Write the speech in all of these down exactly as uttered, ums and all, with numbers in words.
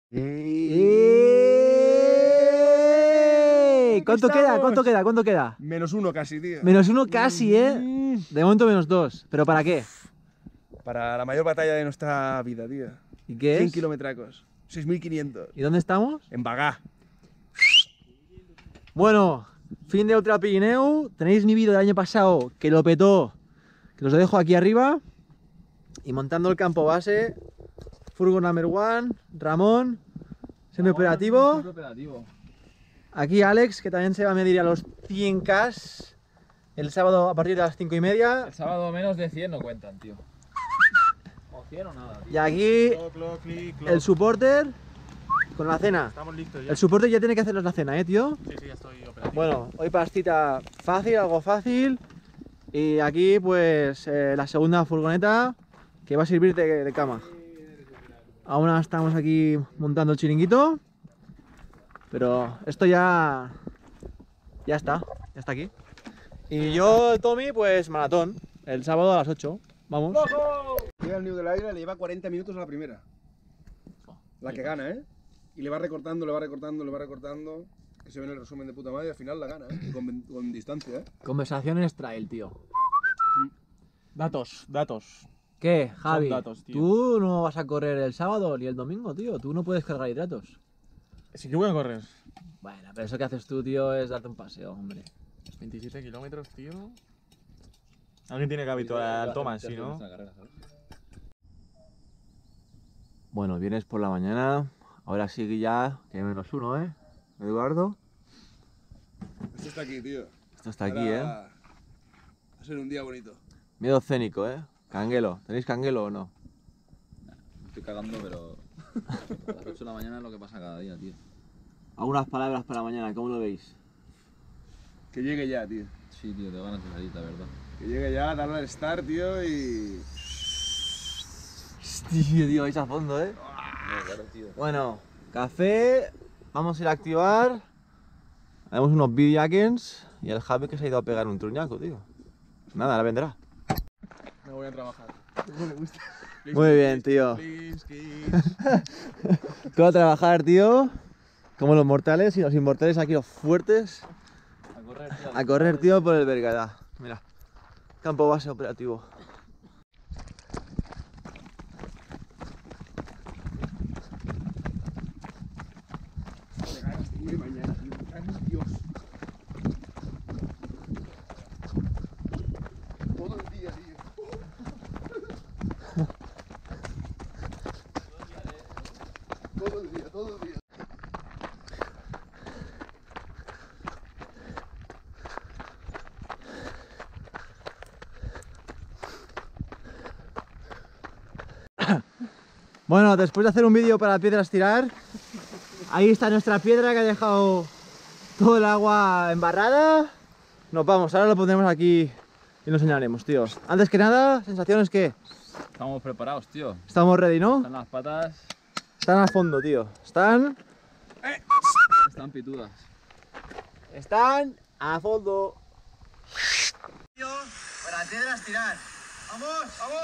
¡Eh! ¿Cuánto queda? ¿Cuánto queda? ¿Cuánto queda? Menos uno casi, tío. Menos uno casi, ¿eh? De momento menos dos. ¿Pero para qué? Para la mayor batalla de nuestra vida, tío. ¿Y qué cien es? kilometracos. seis mil quinientos. ¿Y dónde estamos? En Bagá. Bueno, fin de Ultra Pirineu. Tenéis mi vídeo del año pasado que lo petó. Que os lo dejo aquí arriba. Y montando el campo base. Furgo number one. Ramón. Siempre operativo. Siempre operativo. Aquí Alex, que también se va a medir a los cien K el sábado a partir de las cinco y media. El sábado menos de cien no cuentan, tío. O cien o nada, tío. Y aquí Cloc, cloc, clic, cloc. el supporter con la cena. Estamos listos ya. El supporter ya tiene que hacernos la cena, ¿eh, tío? Sí, sí, ya estoy operativo. Bueno, hoy pastita fácil, algo fácil. Y aquí pues eh, la segunda furgoneta que va a servir de, de cama. Aún estamos aquí montando el chiringuito. Pero esto ya... Ya está, ya está aquí. Y yo, Tommy, pues maratón. El sábado a las ocho. Vamos. Llega el New del Águila, le lleva cuarenta minutos a la primera. La que gana, ¿eh? Y le va recortando, le va recortando, le va recortando. Que se ve en el resumen de puta madre y al final la gana, ¿eh? Y con, con distancia, ¿eh? Conversaciones trail, tío. Datos, datos. ¿Qué, Javi? datos, tío. Tú no vas a correr el sábado ni el domingo, tío. Tú no puedes cargar hidratos. Sí que voy a correr. Bueno, pero eso que haces tú, tío, es darte un paseo, hombre. veintisiete kilómetros, tío. Alguien tiene que habituar al Tomás, ¿sí, no? Bueno, vienes por la mañana. Ahora sí que ya, que hay menos uno, ¿eh? Eduardo. Esto está aquí, tío. Esto está aquí, Ahora ¿eh? Va a ser un día bonito. Miedo escénico, ¿eh? Canguelo. ¿Tenéis canguelo o no? Me estoy cagando, pero a las ocho de la mañana es lo que pasa cada día, tío. Algunas palabras para mañana, ¿cómo lo veis? Que llegue ya, tío. Sí, tío, te ganas de salir, la verdad. Que llegue ya, darle al start, tío, y... Hostia, tío, vais a fondo, ¿eh? No, claro, tío. Bueno, café. Vamos a ir a activar. Haremos unos videojackens. Y el Javi que se ha ido a pegar un truñaco, tío. Nada, ahora vendrá. Me voy a trabajar. Muy bien, tío. Please, kiss. Tú a trabajar, tío. Como los mortales y los inmortales aquí, los fuertes. A correr, tío. A correr, tío, por el Bergadá. Mira. Campo base operativo. Qué ganas tengo de mañana, tío. Ay, Dios. Todo el día, tío. Todo el día, todo el día. Bueno, después de hacer un vídeo para piedras tirar, ahí está nuestra piedra que ha dejado todo el agua embarrada. Nos vamos, ahora lo pondremos aquí y lo enseñaremos, tío. Antes que nada, sensaciones que Estamos preparados, tío. estamos ready, ¿no? Están las patas, Están a fondo, tío. Están... están pitudas. Están a fondo. Para piedras tirar. ¡Vamos! ¡Vamos!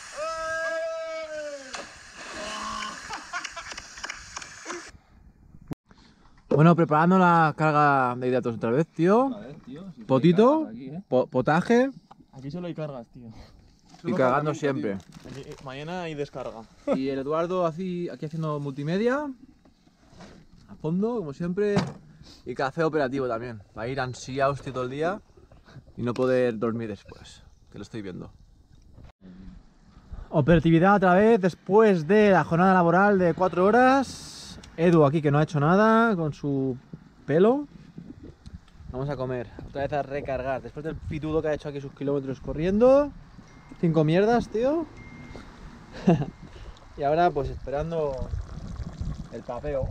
Bueno, preparando la carga de hidratos otra vez, tío. A ver, tío. Si Potito, te aquí, ¿eh? po- potaje Aquí solo hay cargas, tío. y cargando siempre. Aquí, eh, mañana hay descarga. Y el Eduardo así, aquí haciendo multimedia. A fondo, como siempre. Y café operativo también. Para ir ansiados tío, todo el día y no poder dormir después. Que lo estoy viendo. Operatividad otra vez después de la jornada laboral de cuatro horas. Edu aquí que no ha hecho nada con su pelo. Vamos a comer. Otra vez a recargar. Después del pitudo que ha hecho aquí sus kilómetros corriendo. Cinco mierdas, tío. Y ahora pues esperando el papeo.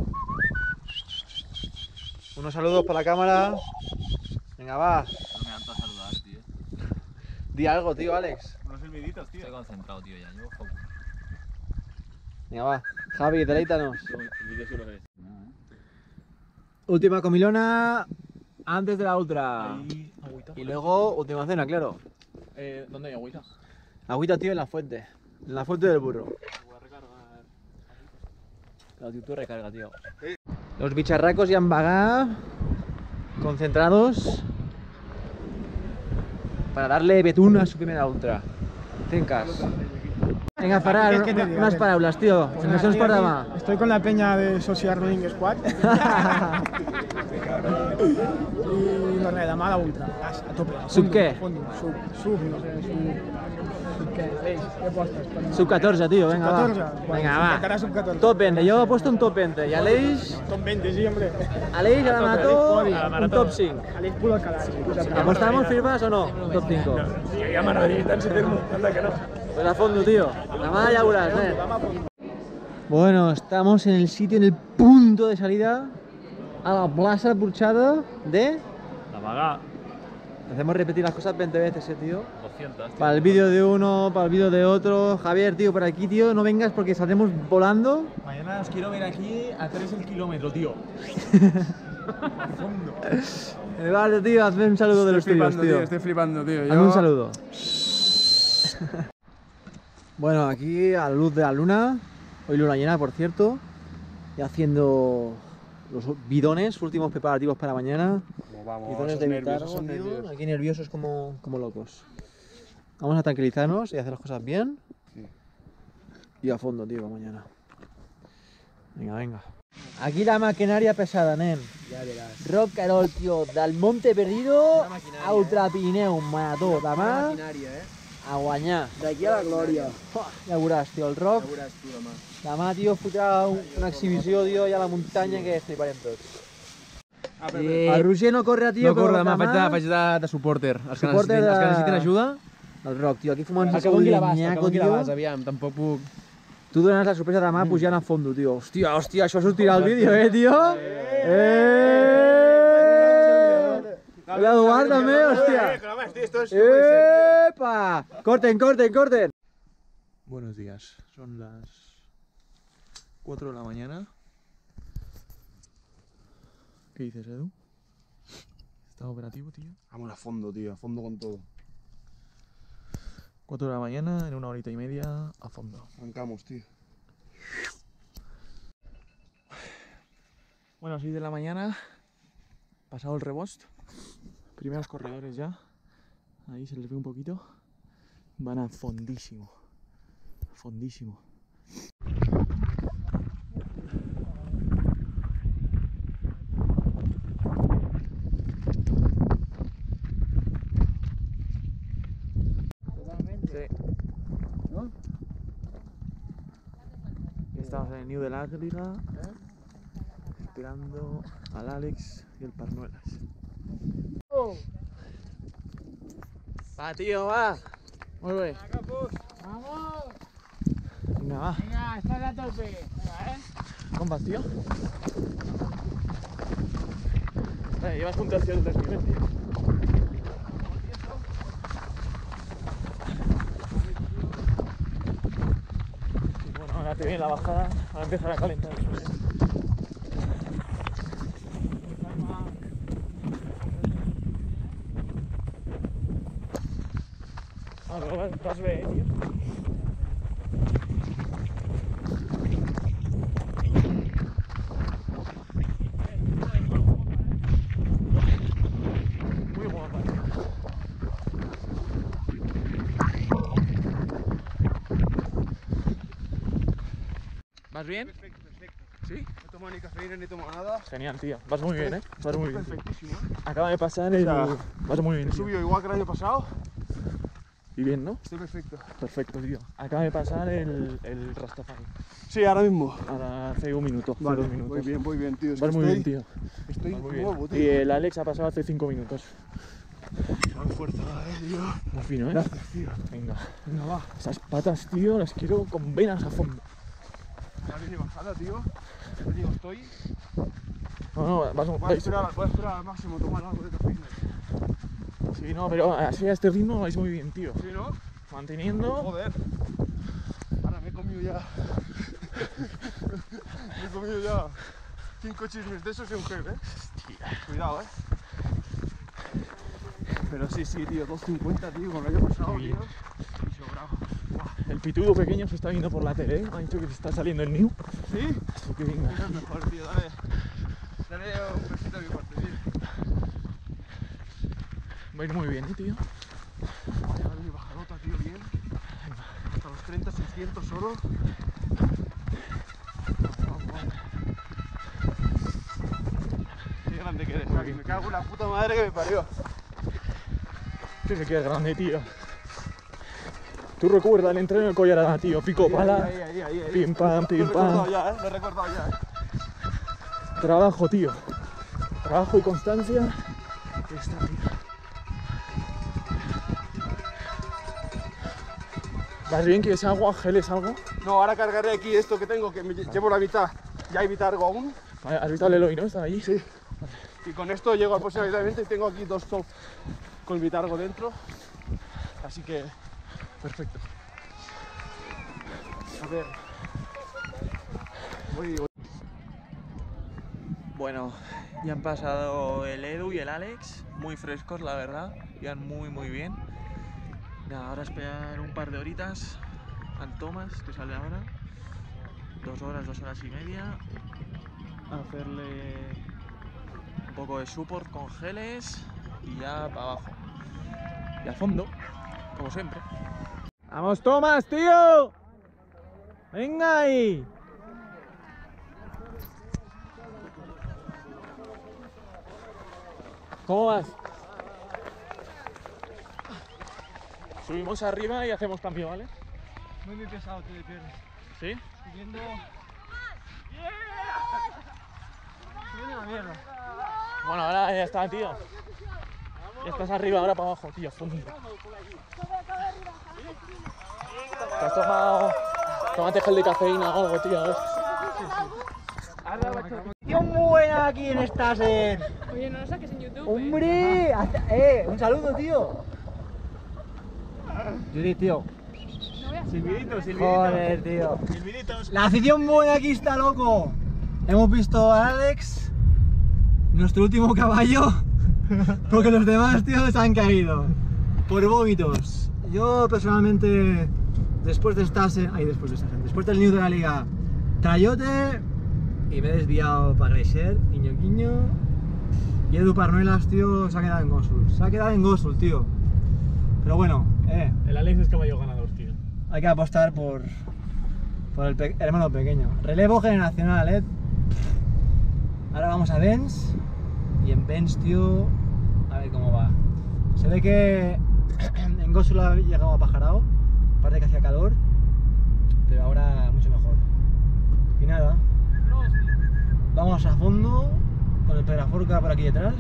Unos saludos para la cámara. Venga, va. No me harto a saludar, tío. Di algo, tío, Alex. Unos silbiditos, tío. Estoy concentrado, tío, ya. Llevo foco. Venga, va. Javi, deleítanos. El vídeo sí lo ves. Última comilona antes de la ultra. Ahí, agüita. Y luego última cena, claro. Eh, ¿Dónde hay agüita? Agüita, tío, en la fuente. En la fuente del burro. Voy a recargar. La YouTube recarga, tío. Los bicharracos ya han vagado, concentrados, para darle betún a su primera ultra. Tencas. Venga, parar, ¿Qué es que te digo? unas parábolas, tío. Pues Se nada, me son estoy para aquí- más. Estoy con la peña de Social Running Squad. Y los de la mala ultra. A tope. ¿Sub qué? Fondo, Sub, sub, no sé, sub. sub ¿Qué? ¿Veis? ¿Qué postas? Sub catorce, tío, venga, va. catorce. Venga, Intentará va. sub catorce. Top veinte, yo he puesto un top veinte. Y Aleix, Top veinte, sí, hombre. Aleix a la marató, A la un marató. top cinco. Aleix Pulo Alcalá. ¿Apostamos firmas o no? Un top cinco. Sí, a Madrid, tan se termo. Anda que no. Pues a fondo, tío. La mala ya verás, eh. Bueno, estamos en el sitio, en el punto de salida a la plaza Burchada de... La vaga. Hacemos repetir las cosas veinte veces, eh, tío. doscientos, tío. Para el vídeo de uno, para el vídeo de otro. Javier, tío, por aquí, tío, no vengas porque saldremos volando. Mañana os quiero ver aquí a tres el kilómetro, tío. Eh, Vale, tío, hazme un saludo de los tuyos, tío. Estoy flipando, tío. Hazme un saludo. Bueno, aquí a la luz de la luna, hoy luna llena, por cierto, y haciendo los bidones, últimos preparativos para mañana. Vamos, Bidones esos de nervios, Vitargo, esos tío, nervios. aquí nerviosos como, como locos. Vamos a tranquilizarnos y hacer las cosas bien. Sí. Y a fondo, tío, mañana. Venga, venga. Aquí la maquinaria pesada, nen. Ya verás. Rock Carol, tío, del Monte Perdido a Ultra Pirineu, marató, demà eh? a guanyar. D'aquí a la glòria. Ja veuràs, tio, el rock. veuràs, tu, demà. Demà, tio, fotrà un- una exhibició, tio, allà a la muntanya que fliparem tots. El Roger no corre, tio, No corre però demà, faig de, faig de, de supporter. Els que, Supporter necessitin, els que de- necessitin ajuda, El rock, tio, aquí fumant el que vulgui la basta, el que l'Iñaco, vulgui la tio. basta, aviam, tampoc puc... Tu donaràs la sorpresa demà pujant a fondo, tio. Hòstia, hòstia, això sortirà al vídeo, eh, tio? Eh! L'Eduard també, hòstia. ¡Epa! Corten, corten, corten. Buenos días, son las cuatro de la mañana. ¿Qué dices, Edu? ¿Estás operativo, tío? Vamos a fondo, tío, a fondo con todo. cuatro de la mañana, en una horita y media, a fondo. Arrancamos, tío. Bueno, seis de la mañana, pasado el rebost, primeros corredores ya, ahí se les ve un poquito, van a fondísimo, fondísimo. Sí. ¿No? Estamos en el Niu de la Águila, esperando al Alex y el Parnuelas. Va, tío, va. Muy bien. ¡Vamos! Venga, va. Venga, estás a tope. Venga, ¿eh? ¿Cómo vas, tío? Eh, llevas puntuación del desnivel, tío. Sí, bueno, ahora te viene la bajada, ahora empezar a calentar el suelo. Ah, pero vas, vas bien, tío. Muy guapa, tío. ¿Vas bien? Perfecto, perfecto. ¿Sí? No tomo ni cafeína ni tomo nada. Genial, tío. Vas muy bien, ¿eh? Vas muy bien. tío. Perfectísimo, ¿eh? Acaba de pasar el... sea, Vas muy bien, He tío. subido igual que el año pasado. Y bien, ¿no? Estoy perfecto. Perfecto, tío. Acaba de pasar el, el Rastafari. Sí, ahora mismo. Ahora hace un minuto, hace Vale, dos minutos. muy bien, muy bien, tío. Es Vas que muy estoy, bien, tío. Estoy Vas muy bien. nuevo, tío. Y el Alex ha pasado hace cinco minutos. Con fuerza, eh, tío. Muy fino, ¿eh? Gracias, tío. Venga. Venga, va. Esas patas, tío, las quiero con venas a fondo. Ya viene bajada, tío. Te digo, estoy. No, no, vas, Voy a vais- esperar, voy a esperar al máximo tomar algo de cafeína. Sí, no, pero así a este ritmo vais muy bien, tío. ¿Sí, no? Manteniendo. Joder. Ahora me he comido ya. me he comido ya cinco chismes de esos y un gel, eh. Cuidado, eh. Pero sí, sí, tío, dos cincuenta, tío, con el año pasado, Muy bien. tío. Y sobrado. Buah. El el pitudo pequeño se está viendo por la tele, ¿eh? Me ha dicho que se está saliendo el New. ¿Sí? Así que venga. Eso es mejor, tío, dale. Dale un besito a mi parte, tío. Va a ir muy bien, ¿eh, tío? Dale, bajadota, tío, bien. Hasta los treinta, seiscientos solo. Qué grande que eres, Javi. Me cago en la puta madre que me parió. Sí, se queda grande, tío. Tú recuerda el entreno de Collarada, tío. Pico pala, Ahí, ahí, ahí, ahí. pim pam, Lo pim he recordado pam. ya, eh. Lo he recordado ya, eh. Trabajo, tío. Trabajo y constancia. Ahí está, tío. ¿Vas bien? ¿Quieres agua? ¿Geles algo? No, ahora cargaré aquí esto que tengo, que me lle- llevo la mitad. Ya hay mitad algo aún. Vale, has visto el Eloy, ¿no? Está allí. Sí. Y con esto llego aproximadamente y tengo aquí dos soft con Vitargo dentro. Así que, Perfecto. a ver. Voy, voy. Bueno, ya han pasado el Edu y el Alex, muy frescos la verdad, iban muy muy bien. Nada, ahora esperar un par de horitas al Tomás, que sale ahora, dos horas, dos horas y media, hacerle un poco de support con geles y ya para abajo. Y al fondo, como siempre. ¡Vamos, Tomás, tío! ¡Venga ahí! ¿Cómo vas? Subimos arriba y hacemos cambio, ¿vale? Muy, muy pesado, tío, de piernas. ¿Sí? Subiendo... Subiendo la mierda. Bueno, ahora ya está, tío. Ya estás arriba, ahora para abajo, tío. Fondo. ¿Te has tomado? Tómate gel de cafeína o algo, tío. A ver. ¡Qué buena aquí en esta set! Oye, no lo saques en YouTube. ¡Hombre! Hasta- ¡Eh! ¡Un saludo, tío! Judith, tío. Silvidito, Joder, tío. Silviditos. La afición buena aquí está, loco. Hemos visto a Alex, nuestro último caballo, porque los demás, tío, se han caído por vómitos. Yo, personalmente, después de esta se- ay, después de esta se- después del New de la Liga, Trayote, y me he desviado para Greiser, guiño guiño. Y Edu Parnuelas, tío, se ha quedado en Gosul. Se ha quedado en Gosul, tío. Pero bueno, eh, El Alex es caballo ganador, tío. hay que apostar por, por el pe- hermano pequeño. Relevo generacional, eh. Ahora vamos a Benz. Y en Benz, tío, a ver cómo va. Se ve que en Gosul ha llegado a Pajarao. Aparte que hacía calor. Pero ahora mucho mejor. Y nada. Vamos a fondo. Con el Pedraforca por aquí detrás.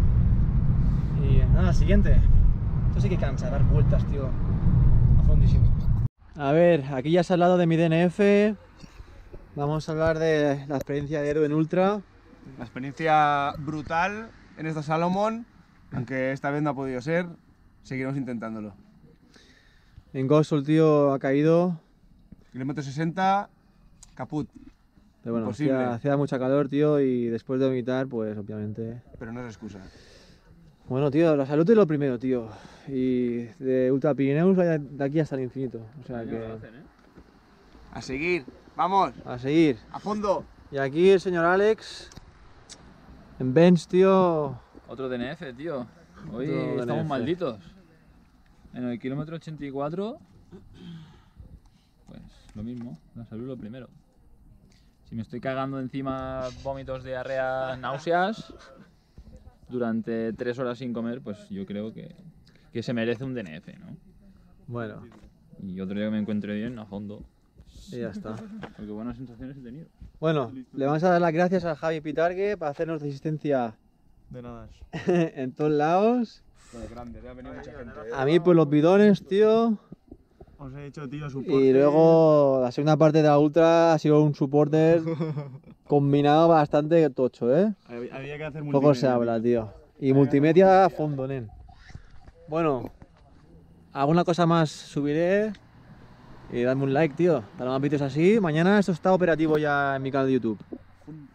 Y nada, siguiente. Esto sí que cansa, dar vueltas, tío. A fondísimo. A ver, aquí ya se ha hablado de mi D N F. Vamos a hablar de la experiencia de Edu en Ultra. La experiencia brutal en esta Salomon, aunque esta vez no ha podido ser, seguiremos intentándolo. En Gosul, tío, ha caído. Kilómetro sesenta, caput, Pero bueno, Imposible. hacía, hacía mucha calor, tío, y después de vomitar, pues obviamente... pero no es excusa. Bueno, tío, la salud es lo primero, tío. Y de Ultra Pirineus de aquí hasta el infinito. O sea que... A seguir, vamos, A seguir. a fondo. Y aquí el señor Alex. En Benz, tío. Otro D N F, tío. Hoy Otro D N F. estamos malditos. En el kilómetro ochenta y cuatro, pues lo mismo, la salud lo primero. Si me estoy cagando encima vómitos, diarrea, náuseas, durante tres horas sin comer, pues yo creo que, que se merece un D N F, ¿no? Bueno, Y otro día que me encuentre bien, a fondo, y ya está. porque buenas sensaciones he tenido. Bueno, le vamos a dar las gracias a Javi Pitargue para hacernos de asistencia De nada. en todos lados. Bueno, grande, ya ha venido mucha gente. A mí, pues los bidones, tío. Os he hecho, tío, su Y luego la segunda parte de la Ultra ha sido un supporter combinado bastante tocho, ¿eh? Había que hacer Poco se habla, tío. Y multimedia a fondo, nen. Bueno, alguna cosa más subiré. Y dadme un like, tío, para más vídeos así. Mañana esto está operativo ya en mi canal de YouTube.